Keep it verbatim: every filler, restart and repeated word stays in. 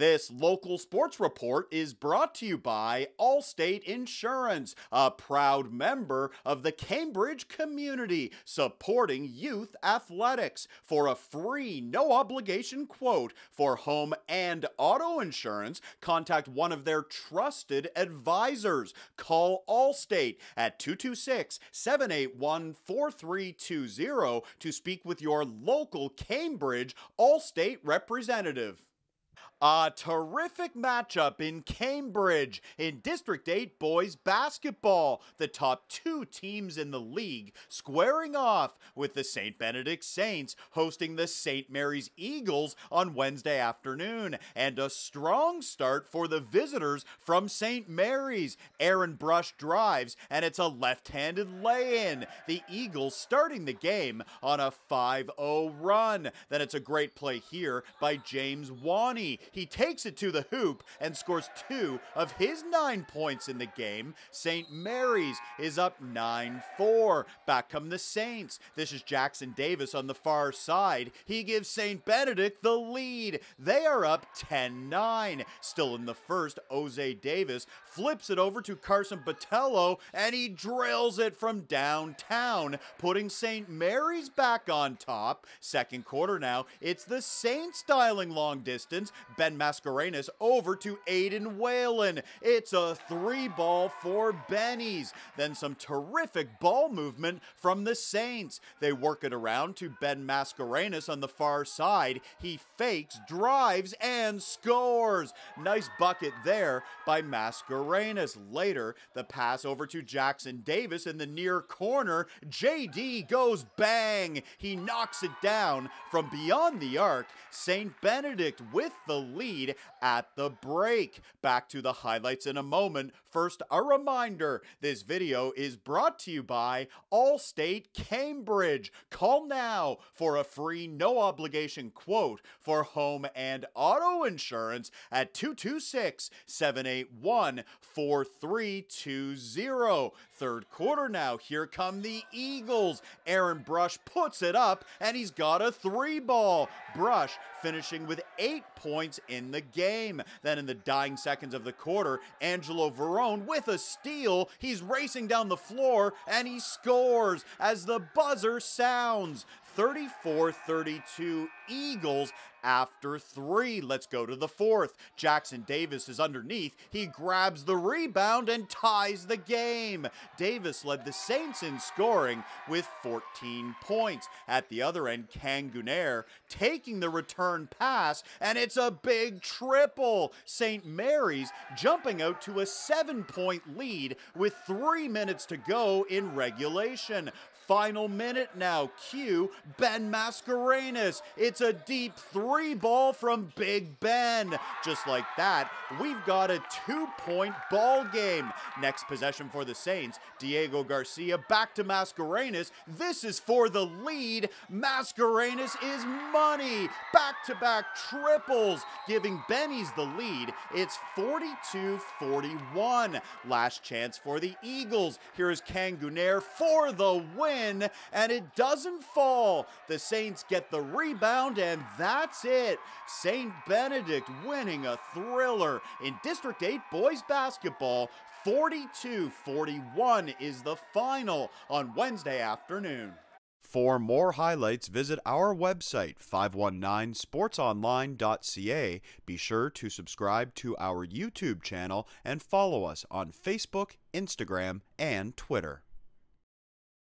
This local sports report is brought to you by Allstate Insurance, a proud member of the Cambridge community, supporting youth athletics. For a free, no-obligation quote for home and auto insurance, contact one of their trusted advisors. Call Allstate at two two six, seven eight one, four three two zero to speak with your local Cambridge Allstate representative. A terrific matchup in Cambridge in District eight boys basketball. The top two teams in the league squaring off, with the Saint Benedict Saints hosting the Saint Mary's Eagles on Wednesday afternoon. And a strong start for the visitors from Saint Mary's. Aaron Brush drives, and it's a left-handed lay-in. The Eagles starting the game on a five oh run. Then it's a great play here by James Wani. He takes it to the hoop and scores two of his nine points in the game. Saint Mary's is up nine four. Back come the Saints. This is Jackson Davis on the far side. He gives Saint Benedict the lead. They are up ten nine. Still in the first, Jose Davis flips it over to Carson Botello, and he drills it from downtown, putting Saint Mary's back on top. Second quarter now, it's the Saints dialing long distance. Ben Mascarenas over to Aiden Whalen. It's a three ball for Bennies. Then some terrific ball movement from the Saints. They work it around to Ben Mascarenas on the far side. He fakes, drives, and scores. Nice bucket there by Mascarenas. Later, the pass over to Jackson Davis in the near corner. J D goes bang. He knocks it down from beyond the arc. Saint Benedict with the lead at the break. Back to the highlights in a moment. First, a reminder, this video is brought to you by Allstate Cambridge. Call now for a free, no-obligation quote for home and auto insurance at two two six, seven eight one, four three two zero. Third quarter now, here come the Eagles. Aaron Brush puts it up, and he's got a three ball. Brush finishing with eight points in the game. Then in the dying seconds of the quarter, Angelo Verone with a steal. He's racing down the floor, and he scores as the buzzer sounds. thirty-four thirty-two Eagles after three. Let's go to the fourth. Jackson Davis is underneath. He grabs the rebound and ties the game. Davis led the Saints in scoring with fourteen points. At the other end, Kangunair taking the return pass, and it's a big triple. Saint Mary's jumping out to a seven-point lead with three minutes to go in regulation. Final minute now. Cue Ben Mascarenas. It's a deep three ball from Big Ben. Just like that, we've got a two-point ball game. Next possession for the Saints. Diego Garcia back to Mascarenas. This is for the lead. Mascarenas is money. Back-to-back triples, giving Bennies the lead. It's forty-two forty-one. Last chance for the Eagles. Here is Kangunair for the win, and it doesn't fall. The Saints get the rebound, and that's it. Saint Benedict winning a thriller in District eight boys basketball. forty-two forty-one is the final on Wednesday afternoon. For more highlights, visit our website, five one nine sports online dot c a. Be sure to subscribe to our YouTube channel and follow us on Facebook, Instagram, and Twitter.